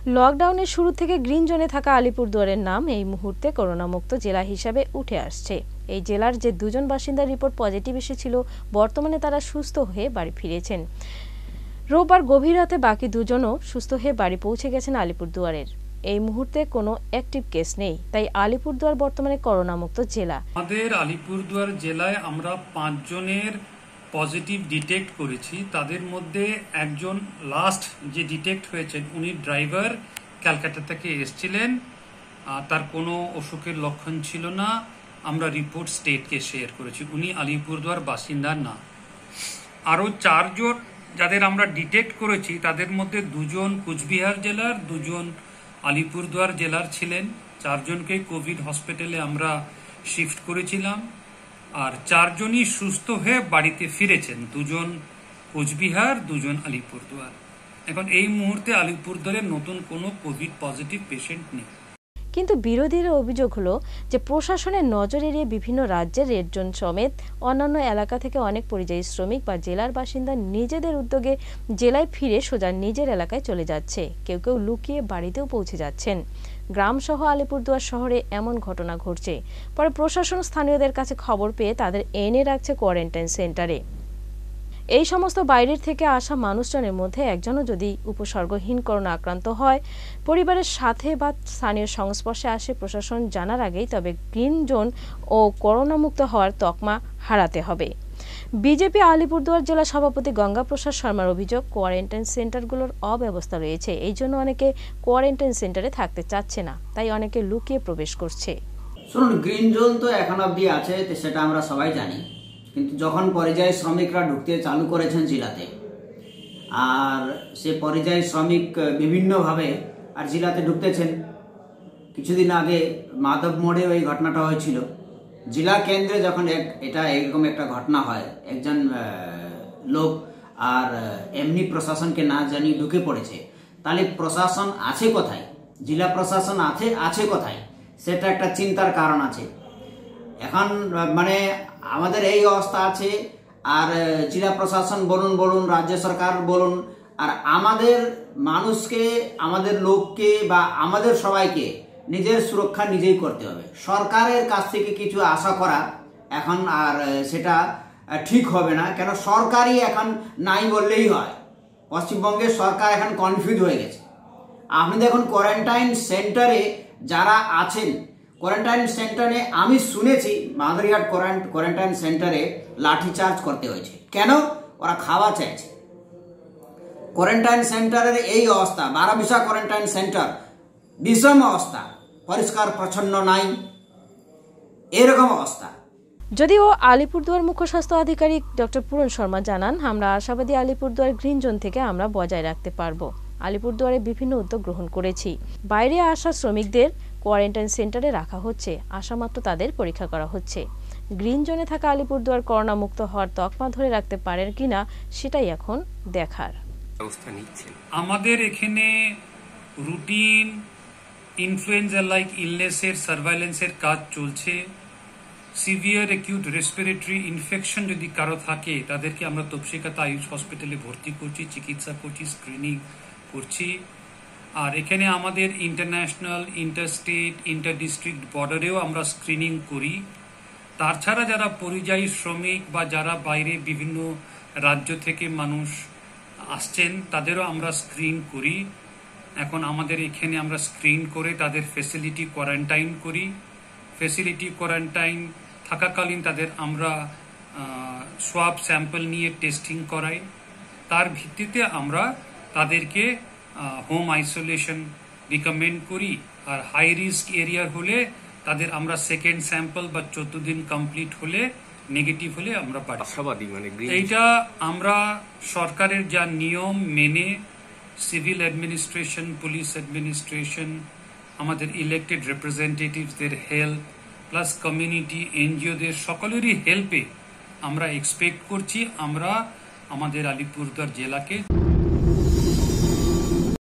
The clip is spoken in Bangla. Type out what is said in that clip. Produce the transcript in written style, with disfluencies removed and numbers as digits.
লকডাউনের শুরু থেকে গ্রিন জোনে থাকা আলিপুরদুয়ারের নাম এই মুহূর্তে করোনামুক্ত জেলা হিসাবে উঠে আসছে। এই জেলার যে দুজন বাসিন্দার রিপোর্ট পজিটিভ এসেছিল, বর্তমানে তারা সুস্থ হয়ে বাড়ি ফিরেছেন। রোববার গভীর রাতে বাকি দুজনও সুস্থ হয়ে বাড়ি পৌঁছে গেছেন আলিপুরদুয়ারের। এই মুহূর্তে কোনো অ্যাক্টিভ কেস নেই, তাই আলিপুরদুয়ার বর্তমানে করোনামুক্ত জেলা। আমাদের আলিপুরদুয়ার জেলায় আমরা 5 জনের পজিটিভ ডিটেক্ট করেছি। তাদের মধ্যে একজন লাস্ট যে ডিটেক্ট হয়েছেন উনি ড্রাইভার, ক্যালকাটা থেকে এসেছিলেন, তার কোনো অসুখের লক্ষণ ছিল না। আমরা রিপোর্ট স্টেটকে শেয়ার করেছি, উনি আলিপুরদুয়ার বাসিন্দা না। আরও 4 জন যাদের আমরা ডিটেক্ট করেছি তাদের মধ্যে 2 জন কুচবিহার জেলার, 2 জন আলিপুরদুয়ার জেলার ছিলেন। 4 জনকে কোভিড হসপিটালে আমরা শিফট করেছিলাম, আর 4 জনই সুস্থ হয়ে বাড়িতে ফিরেছেন। 2 জন কোচবিহার, 2 জন আলিপুরদুয়ার। এখন এই মুহূর্তে আলিপুরদুয়ারে নতুন কোনো কোভিড পজিটিভ পেশেন্ট নেই। কিন্তু বিরোধীরা অভিযোগ হলো যে প্রশাসনের নজর এড়িয়ে বিভিন্ন রাজ্যের রেড জোন সমেত অন্যান্য এলাকা থেকে অনেক পরিযায়ী শ্রমিক বা জেলার বাসিন্দা নিজেদের উদ্যোগে জেলায় ফিরে সোজা নিজের এলাকায় চলে যাচ্ছে। কেউ কেউ লুকিয়ে বাড়িতেও পৌঁছে যাচ্ছেন। গ্রাম সহ আলিপুরদুয়ার শহরে এমন ঘটনা ঘটছে। পরে প্রশাসন স্থানীয়দের কাছে খবর পেয়ে তাদের এনে রাখছে কোয়ারেন্টাইন সেন্টারে। এই সমস্ত বাইরের থেকে আসা মানুষজনের মধ্যে একজনও যদি উপসর্গহীন করোনা আক্রান্ত হয়, পরিবারের সাথে বা স্থানীয় সংস্পর্শে আসে প্রশাসন জানার আগেই, তবে গ্রিন জোন ও করোনামুক্ত হওয়ার তকমা হারাতে হবে। বিজেপি আলিপুরদুয়ার জেলা সভাপতি গঙ্গাপ্রসাদ শর্মার অভিযোগ, কোয়ারেন্টাইন সেন্টারগুলোর অব্যবস্থা রয়েছে, এই জন্য অনেকে কোয়ারেন্টাইন সেন্টারে থাকতে চাচ্ছে না, তাই অনেকে লুকিয়ে প্রবেশ করছে। শুনুন, গ্রিন জোন তো এখন অবধি আছে, সেটা আমরা সবাই জানি। কিন্তু যখন পরিযায়ী শ্রমিকরা ঢুকতে চালু করেছেন জেলাতে, আর সে পরিযায়ী শ্রমিক বিভিন্নভাবে আর জেলাতে ঢুকতেছেন। কিছুদিন আগে মাধব মোড়ে ওই ঘটনাটা হয়েছিল। জেলা কেন্দ্রে যখন এটা এরকম একটা ঘটনা হয়, একজন লোক আর এমনি প্রশাসনকে না জানিয়ে ঢুকে পড়েছে, তাহলে প্রশাসন আছে কোথায়? জেলা প্রশাসন আছে কোথায়? সেটা একটা চিন্তার কারণ আছে। এখন মানে আমাদের এই অবস্থা আছে, আর জেলা প্রশাসন বলুন, রাজ্য সরকার বলুন, আর আমাদের মানুষকে, আমাদের লোককে বা আমাদের সবাইকে নিজের সুরক্ষা নিজেই করতে হবে। সরকারের কাছ থেকে কিছু আশা করা এখন আর সেটা ঠিক হবে না, কেন সরকারই এখন নাই বললেই হয়। পশ্চিমবঙ্গের সরকার এখন কনফিউজ হয়ে গেছে। আপনি দেখুন কোয়ারেন্টাইন সেন্টারে যারা আছেন, কোয়ারেন্টাইন সেন্টারে আমি শুনেছি মাদারিহাট কোয়ারেন্টাইন সেন্টারে লাঠিচার্জ করতে হয়েছে। কেন? ওরা খাওয়া চাইছে। কোয়ারেন্টাইন সেন্টারের এই অবস্থা, বারাবিশা কোয়ারেন্টাইন সেন্টার বিষম অবস্থা, পরিষ্কার পরিচ্ছন্ন নাই, এরকম অবস্থা। যদিও আলিপুরদুয়ার মুখ্য স্বাস্থ্য আধিকারিক ডক্টর পূরণ শর্মা জানান, আমরা আশাবাদী আলিপুরদুয়ার গ্রিন জোন থেকে আমরা বজায় রাখতে পারবো। আলিপুরদুয়ারে বিভিন্ন উদ্যোগ গ্রহণ করেছি। বাইরে আসা শ্রমিকদের কোয়ারেন্টাইন সেন্টারে রাখা হচ্ছে, আসামাত্র তাদের পরীক্ষা করা হচ্ছে। গ্রিন জোনে থাকা আলিপুরদুয়ার করোনা মুক্ত হওয়ার তকমা ধরে রাখতে পারেন কিনা সেটাই এখন দেখার। আমাদের এখানে রুটিন ইনফ্লুয়েঞ্জা লাইক ইলনেসের সার্ভাইলেন্সের কাজ চলছে। সিভিয়ার অ্যাকিউট রেসপিরেটরি ইনফেকশন যদি কারো থাকে, তাদেরকে আমরা তপসিকাতা আয়ুষ হসপিটালে ভর্তি করছি, চিকিৎসা করছি, স্ক্রিনিং করছি। আর এখানে আমাদের ইন্টারন্যাশনাল, ইন্টারস্টেট, ইন্টার ডিস্ট্রিক্ট বর্ডারেও আমরা স্ক্রিনিং করি। তাছাড়া যারা পরিযায়ী শ্রমিক বা যারা বাইরে বিভিন্ন রাজ্য থেকে মানুষ আসছেন, তাদেরও আমরা স্ক্রিন করি। এখন আমাদের এখানে আমরা স্ক্রিন করে তাদের ফেসিলিটি কোয়ারেন্টাইন করি। ফেসিলিটি কোয়ারেন্টাইন থাকাকালীন তাদের আমরা সোয়াব স্যাম্পল নিয়ে টেস্টিং করাই। তার ভিত্তিতে আমরা তাদেরকে হোম আইসোলেশন রিকমেন্ড করি। আর হাই রিস্ক এরিয়ার হলে তাদের আমরা সেকেন্ড স্যাম্পল বা 14 দিন কমপ্লিট হলে, নেগেটিভ হলে আমরা পাঠাই। এইটা আমরা সরকারের যা নিয়ম মেনে, সিভিল অ্যাডমিনিস্ট্রেশন, পুলিশ অ্যাডমিনিস্ট্রেশন, আমাদের ইলেক্টেড রিপ্রেজেন্টেটিভসদের হেল্প, প্লাস কমিউনিটি এনজিওদের সকলেরই হেল্পে আমরা এক্সপেক্ট করছি আমরা আমাদের আলিপুরদুয়ার জেলাকে